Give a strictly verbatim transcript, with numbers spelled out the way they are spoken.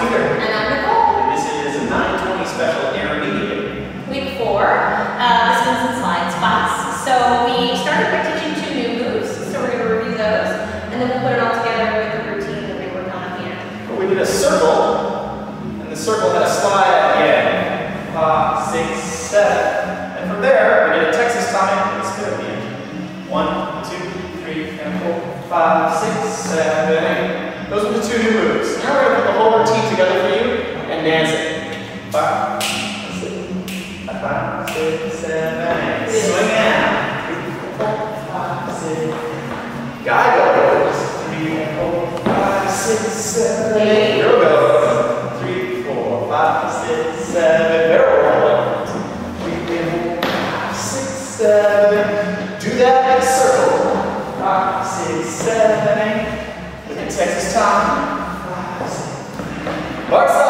Peter. And I'm Nicole. And this is a nine twenty special intermediate. Week four. Uh, this one's in slides class. So we started by teaching two new moves. So we're going to review those. And then we'll put it all together with the routine that we worked on at the end. But we did a circle. And the circle had a slide at the end. Five, six, seven. And from there, we did a Texas time and a spin at the end. One, two, three, and four, five, six, seven, eight. Those are the two new moves. Now we're going to put the whole routine together for you and dance it. Five, six, five, six, seven, eight. Swing out. Three, four, five, six. Guy goes. Three, four, five, six, seven, eight. Girl goes. Three, four, five, six, seven. Barrel roll. Three, four, five, six, seven. Do that in a circle. Five, six, seven, eight. Texas time. Five, six. Mark